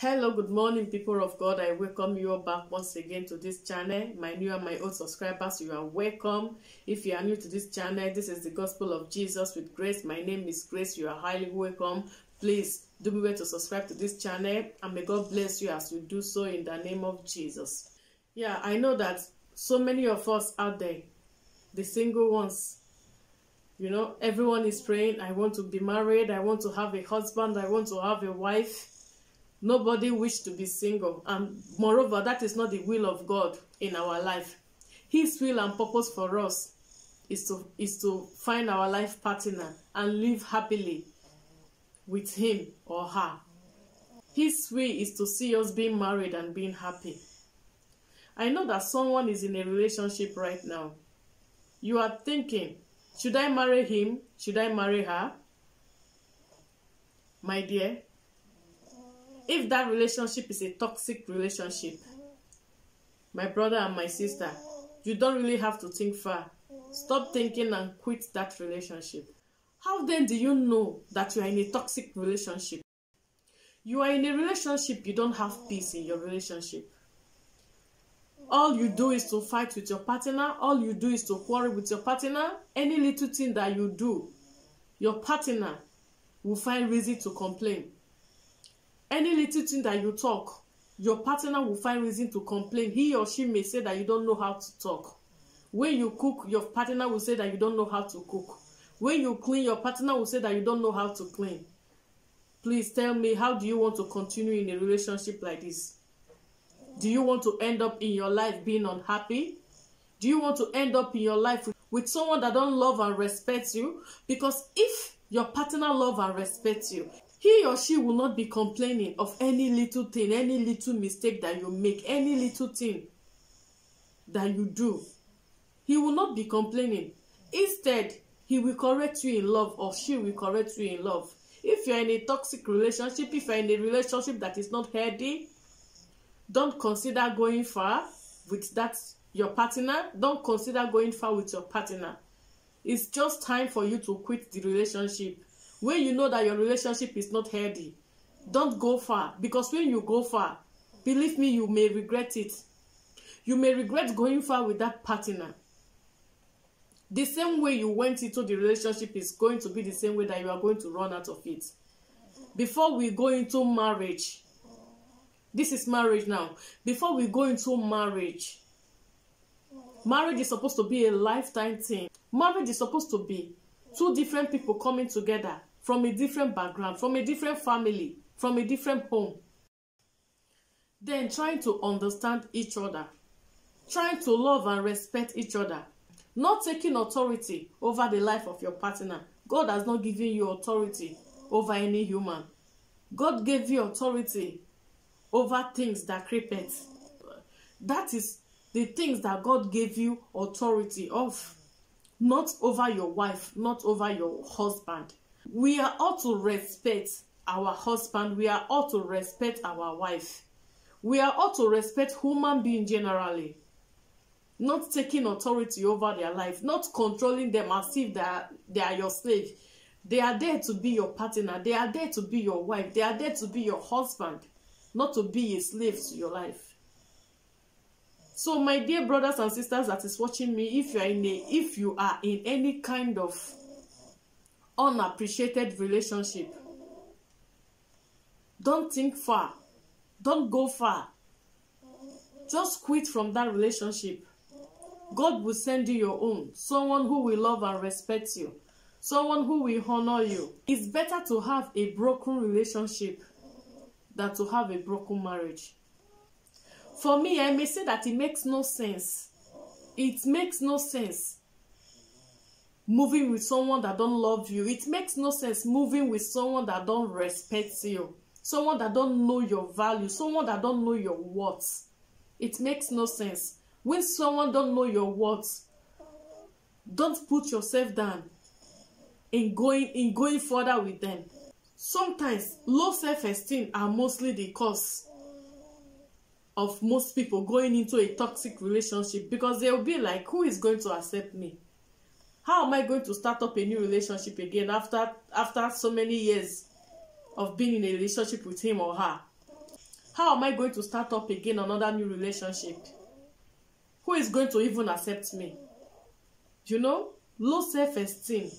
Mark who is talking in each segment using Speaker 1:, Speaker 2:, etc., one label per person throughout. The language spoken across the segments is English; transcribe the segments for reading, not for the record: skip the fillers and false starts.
Speaker 1: Hello, good morning, people of God. I welcome you all back once again to this channel. My new and my old subscribers, you are welcome. If you are new to this channel, this is the Gospel of Jesus with Grace. My name is Grace. You are highly welcome. Please do be well to subscribe to this channel, and may God bless you as you do so in the name of Jesus. Yeah, I know that so many of us out there, the single ones, everyone is praying, I want to be married, I want to have a husband, I want to have a wife. Nobody wishes to be single, and moreover, that is not the will of God in our life. His will and purpose for us is to find our life partner and live happily with him or her. His will is to see us being married and being happy. I know that someone is in a relationship right now. You are thinking, should I marry him? Should I marry her? My dear, if that relationship is a toxic relationship, my brother and my sister, you don't really have to think far. Stop thinking and quit that relationship. How then do you know that you are in a toxic relationship? You are in a relationship, you don't have peace in your relationship. All you do is to fight with your partner. All you do is to quarrel with your partner. Any little thing that you do, your partner will find reason to complain. Any little thing that you talk, your partner will find reason to complain. He or she may say that you don't know how to talk. When you cook, your partner will say that you don't know how to cook. When you clean, your partner will say that you don't know how to clean. Please tell me, how do you want to continue in a relationship like this? Do you want to end up in your life being unhappy? Do you want to end up in your life with someone that don't love and respect you? Because if your partner love and respect you, he or she will not be complaining of any little thing, any little mistake that you make, any little thing that you do. He will not be complaining. Instead, he will correct you in love, or she will correct you in love. If you're in a toxic relationship, if you're in a relationship that is not healthy, don't consider going far with your partner. Don't consider going far with your partner. It's just time for you to quit the relationship. When you know that your relationship is not healthy, don't go far. Because when you go far, believe me, you may regret it. You may regret going far with that partner. The same way you went into the relationship is going to be the same way that you are going to run out of it. Before we go into marriage, this is marriage now. Before we go into marriage, marriage is supposed to be a lifetime thing. Marriage is supposed to be two different people coming together from a different background, from a different family, from a different home. Then trying to understand each other, trying to love and respect each other, not taking authority over the life of your partner. God has not given you authority over any human. God gave you authority over things that creepeth. That is the things that God gave you authority of. Not over your wife, not over your husband. We are ought to respect our husband. We are ought to respect our wife. We are ought to respect human beings generally. Not taking authority over their life. Not controlling them as if they are your slave. They are there to be your partner. They are there to be your wife. They are there to be your husband. Not to be a slave to your life. So my dear brothers and sisters that is watching me, if you are in any kind of unappreciated relationship, don't think far. Don't go far. Just quit from that relationship. God will send you your own. Someone who will love and respect you. Someone who will honor you. It's better to have a broken relationship than to have a broken marriage. For me, I may say that it makes no sense. It makes no sense moving with someone that don't love you. It makes no sense moving with someone that don't respect you. Someone that don't know your value. Someone that don't know your worth. It makes no sense. When someone don't know your worth, don't put yourself down in going further with them. Sometimes low self-esteem are mostly the cause of most people going into a toxic relationship, because they will be like, who is going to accept me? How am I going to start up a new relationship again after so many years of being in a relationship with him or her? How am I going to start up again another new relationship? Who is going to even accept me? You know, low self-esteem.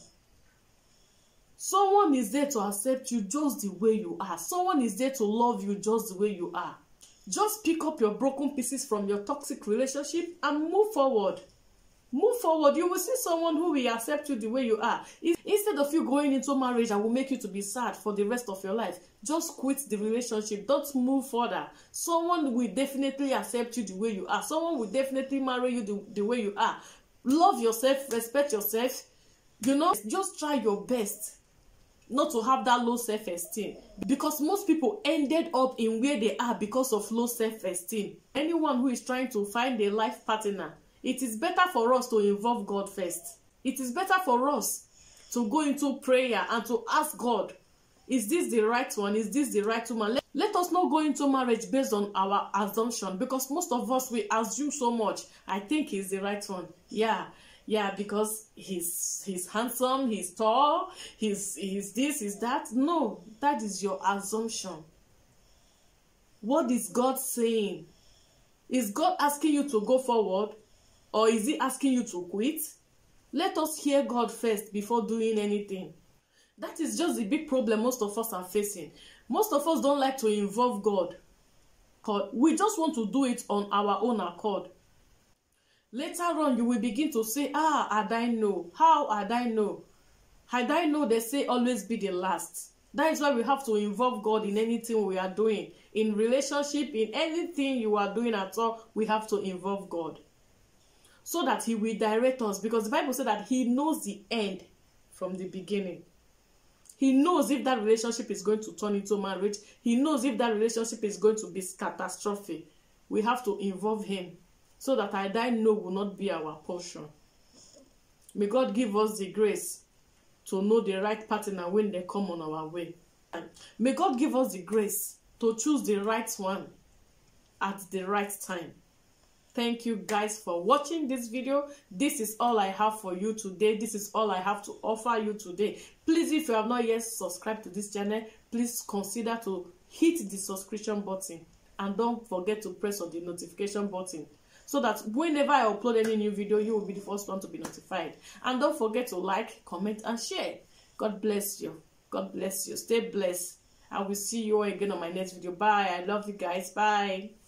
Speaker 1: Someone is there to accept you just the way you are. Someone is there to love you just the way you are. Just pick up your broken pieces from your toxic relationship and move forward. Move forward. You will see someone who will accept you the way you are. Instead of you going into marriage and will make you to be sad for the rest of your life, just quit the relationship. Don't move further. Someone will definitely accept you the way you are. Someone will definitely marry you the way you are. Love yourself. Respect yourself. You know, just try your best not to have that low self-esteem, because most people ended up in where they are because of low self-esteem. Anyone who is trying to find a life partner, it is better for us to involve God first. It is better for us to go into prayer and to ask God, is this the right one? Is this the right woman? Let us not go into marriage based on our assumption, because most of us, we assume so much. I think he's the right one. Yeah, because he's handsome, he's tall, he's this, he's that. No, that is your assumption. What is God saying? Is God asking you to go forward, or is he asking you to quit? Let us hear God first before doing anything. That is just the big problem most of us are facing. Most of us don't like to involve God. We just want to do it on our own accord. Later on, you will begin to say, had I know? How had I know? Had I know, they say always be the last. That is why we have to involve God in anything we are doing. In relationship, in anything you are doing at all, we have to involve God. So that he will direct us. Because the Bible said that he knows the end from the beginning. He knows if that relationship is going to turn into marriage. He knows if that relationship is going to be catastrophic. We have to involve him, so that I know will not be our portion. May God give us the grace to know the right partner when they come on our way. May God give us the grace to choose the right one at the right time. Thank you guys for watching this video. This is all I have for you today. This is all I have to offer you today. Please, if you have not yet subscribed to this channel, please consider to hit the subscription button. And don't forget to press on the notification button, so that whenever I upload any new video, you will be the first one to be notified. And don't forget to like, comment, and share. God bless you. God bless you. Stay blessed. I will see you all again on my next video. Bye. I love you guys. Bye.